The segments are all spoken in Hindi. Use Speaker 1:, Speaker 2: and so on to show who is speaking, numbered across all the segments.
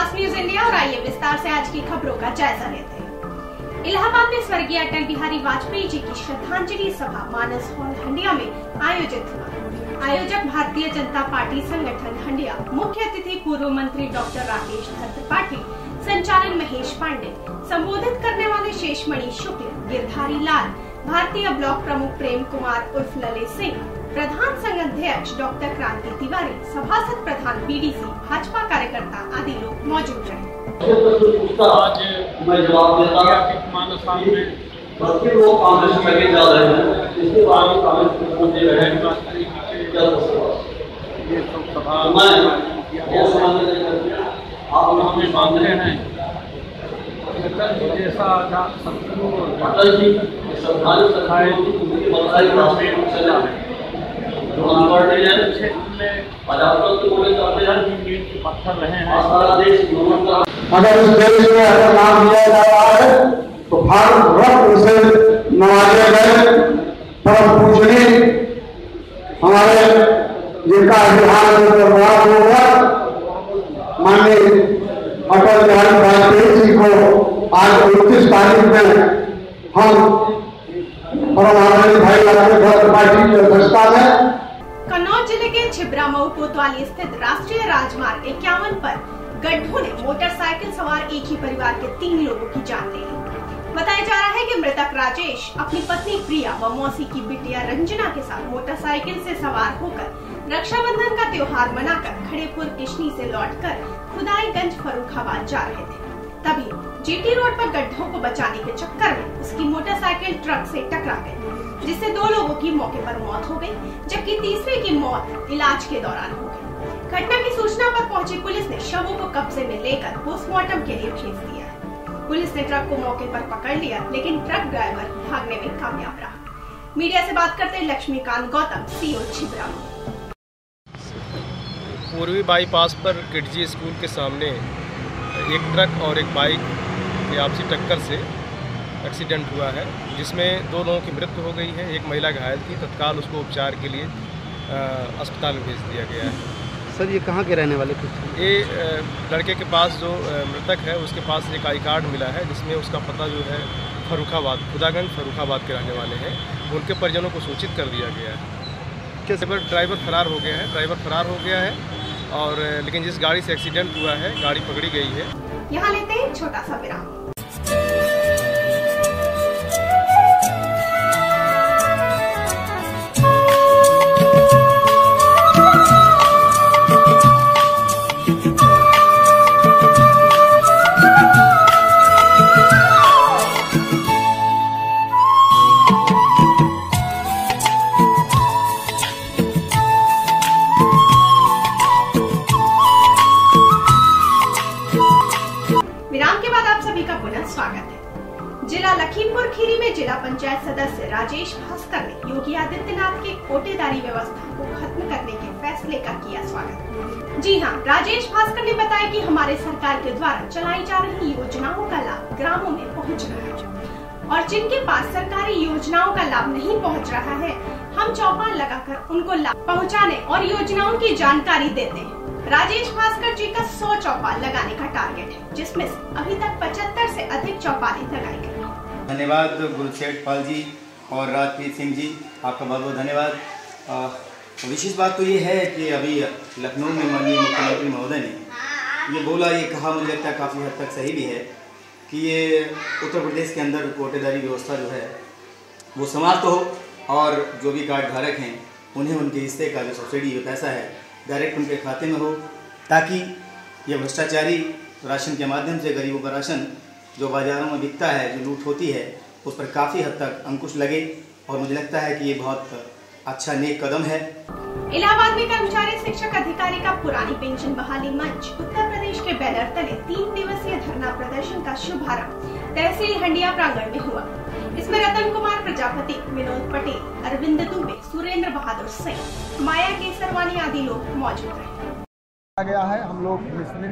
Speaker 1: फास्ट न्यूज इंडिया और आइए विस्तार से आज की खबरों का जायजा लेते हैं। इलाहाबाद में स्वर्गीय अटल बिहारी वाजपेयी जी की श्रद्धांजलि सभा मानस हॉल हंडिया में आयोजित हुआ। आयोजक भारतीय जनता पार्टी संगठन हंडिया, मुख्य अतिथि पूर्व मंत्री डॉक्टर राकेश त्रिपाठी, संचालन महेश पांडे, संबोधित करने वाले शेषमणि शुक्ल, गिरधारी लाल, भारतीय ब्लॉक प्रमुख प्रेम कुमार उर्फ ललित सिंह, प्रधान संघ अध्यक्ष डॉक्टर क्रांति तिवारी, सभासद प्रधान बीडीसी, भाजपा कार्यकर्ता आदि लोग मौजूद रहे।
Speaker 2: आज मैं जवाब देता मानस साल में बाकी लोग कांग्रेस में लगे जा रहे हैं, इसके बाद कांग्रेस को वोट दे रहे हैं। ये सब सभा आप हमें मानते हैं अटल जी जैसा अटल जी श्रद्धालु पत्थर रहे हैं। सारा देश
Speaker 3: अगर इस देश में ऐसा नाम लिया जा रहा है तो भारत रत्न से नवाजे गए परम पूजनीय हमारे जिनका इतिहास होगा माननीय अटल बिहारी वाजपेयी जी को आज 29 तारीख में हम परम आदरणीय भाई राकेश पार्टी की अध्यक्षता में
Speaker 1: कन्नौज जिले के छिबरामऊ कोतवाली स्थित राष्ट्रीय राजमार्ग 51 पर गड्ढों ने मोटरसाइकिल सवार एक ही परिवार के 3 लोगों की जान ले ली। बताया जा रहा है कि मृतक राजेश अपनी पत्नी प्रिया व मौसी की बिटिया रंजना के साथ मोटरसाइकिल से सवार होकर रक्षाबंधन का त्योहार मनाकर खड़ेपुर किशनी से लौटकर खुदाईगंज फर्रुखाबाद जा रहे थे। तभी जीटी रोड पर गड्ढों को बचाने के चक्कर में उसकी मोटरसाइकिल ट्रक से टकरा गई, जिससे 2 लोगों की मौके पर मौत हो गई, जबकि तीसरे की मौत इलाज के दौरान हो गई। घटना की सूचना पर पहुंची पुलिस ने शवों को कब्जे में लेकर पोस्टमार्टम के लिए भेज दिया है। पुलिस ने ट्रक को मौके पर पकड़ लिया, लेकिन ट्रक ड्राइवर भागने में कामयाब रहा। मीडिया से बात करते लक्ष्मीकांत गौतम, सीओ छिबरामऊ।
Speaker 4: पूर्वी बाईपास पर किडजी स्कूल के सामने एक ट्रक और एक बाइक की आपसी टक्कर से एक्सीडेंट हुआ है, जिसमें 2 लोगों की मृत्यु हो गई है। एक महिला घायल थी, तत्काल उसको उपचार के लिए अस्पताल में भेज दिया गया है।
Speaker 5: सर, ये कहाँ के रहने वाले थे?
Speaker 4: ये लड़के के पास जो मृतक है उसके पास एक आई कार्ड मिला है, जिसमें उसका पता जो है फर्रुखाबाद, खुदागंज फर्रुखाबाद के रहने वाले हैं। उनके परिजनों को सूचित कर दिया गया है। ड्राइवर फरार हो गया है और लेकिन जिस गाड़ी से एक्सीडेंट हुआ है गाड़ी पकड़ी गई है।
Speaker 1: यहाँ लेते हैं छोटा सा विराम। स्वागत है। जिला लखीमपुर खीरी में जिला पंचायत सदस्य राजेश भास्कर ने योगी आदित्यनाथ के कोटेदारी व्यवस्था को खत्म करने के फैसले का किया स्वागत। जी हां, राजेश भास्कर ने बताया कि हमारे सरकार के द्वारा चलाई जा रही योजनाओं का लाभ ग्रामों में पहुंच रहा है और जिनके पास सरकारी योजनाओं का लाभ नहीं पहुंच रहा है, हम चौपाल लगाकर उनको लाभ पहुँचाने और योजनाओं की जानकारी देते हैं। राजेश भास्कर जी का 100 चौपाल लगाने का टारगेट है, जिसमें से अभी तक 75 से अधिक चौपालें लगाई गई हैं।
Speaker 6: धन्यवाद गुरसेठ पाल जी और राजप्रीत सिंह जी, आपका बहुत बहुत धन्यवाद। विशेष बात तो ये है कि अभी लखनऊ में माननीय मुख्यमंत्री महोदय ने ये बोला, ये कहा, मुझे लगता है काफ़ी हद तक सही भी है कि ये उत्तर प्रदेश के अंदर कोटेदारी व्यवस्था जो है वो समाप्त हो और जो भी कार्ड धारक हैं उन्हें उनके हिस्से का जो सब्सिडी जो पैसा है डायरेक्ट उनके खाते में हो, ताकि ये भ्रष्टाचारी राशन के माध्यम से गरीबों का राशन जो बाज़ारों में बिकता है, जो लूट होती है, उस पर काफ़ी हद तक अंकुश लगे और मुझे लगता है कि ये बहुत अच्छा नेक कदम है।
Speaker 1: इलाहाबाद में कर्मचारी शिक्षक अधिकारी का पुरानी पेंशन बहाली मंच उत्तर प्रदेश के बैनर तले 3 दिवसीय धरना प्रदर्शन का शुभारंभ तहसील हंडिया प्रांगण में हुआ। इसमें रतन कुमार प्रजापति, विनोद पटेल, अरविंद दुबे, सुरेंद्र बहादुर सिंह, माया केसरवानी आदि लोग मौजूद रहे।
Speaker 3: गया है, हम लोग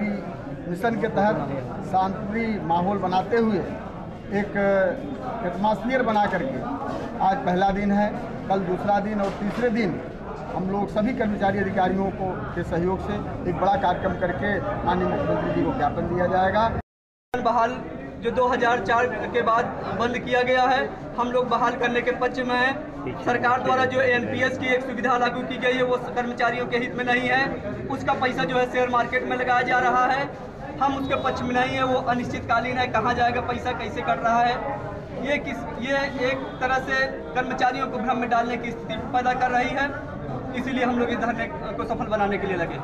Speaker 3: मिशन के तहत शांति माहौल बनाते हुए एक एटमॉस्फेयर बना करके आज पहला दिन है, कल दूसरा दिन और तीसरे दिन
Speaker 7: हम लोग सभी कर्मचारी अधिकारियों को के सहयोग से एक बड़ा कार्यक्रम करके माननीय मुख्यमंत्री जी को ज्ञापन दिया जाएगा।
Speaker 8: बहाल जो 2004 के बाद बंद किया गया है, हम लोग बहाल करने के पक्ष में हैं। सरकार द्वारा जो एनपीएस की एक सुविधा लागू की गई है वो कर्मचारियों के हित में नहीं है। उसका पैसा जो है शेयर मार्केट में लगाया जा रहा है, हम उसके पक्ष में नहीं है। वो अनिश्चितकालीन है, कहाँ जाएगा पैसा, कैसे कट रहा है। ये एक तरह से कर्मचारियों को भ्रम में डालने की स्थिति पैदा कर रही है। इसीलिए हम लोग इस धरने को सफल बनाने के लिए लगे।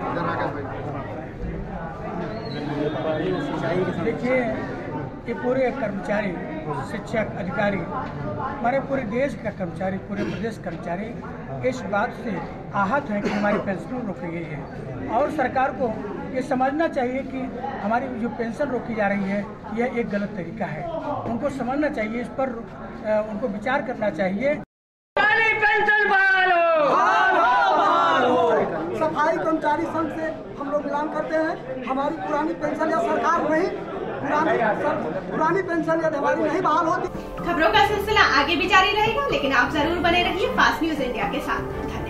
Speaker 9: देखिए, ये पूरे कर्मचारी, शिक्षक, अधिकारी, हमारे पूरे देश का कर्मचारी, पूरे प्रदेश कर्मचारी इस बात से आहत हैं कि हमारी पेंशन रोकी गई है। और सरकार को ये समझना चाहिए कि हमारी जो पेंशन रोकी जा रही है यह एक गलत तरीका है। उनको समझना चाहिए, इस पर उनको विचार करना चाहिए।
Speaker 10: सफाई कर्मचारी संघ से हम लोग ऐलान करते हैं, हमारी पुरानी पेंशन या सरकार नहीं, पुरानी पेंशन यदि हमारी नहीं बहाल होती।
Speaker 1: खबरों का सिलसिला आगे भी जारी रहेगा, लेकिन आप जरूर बने रहिए फास्ट न्यूज इंडिया के साथ।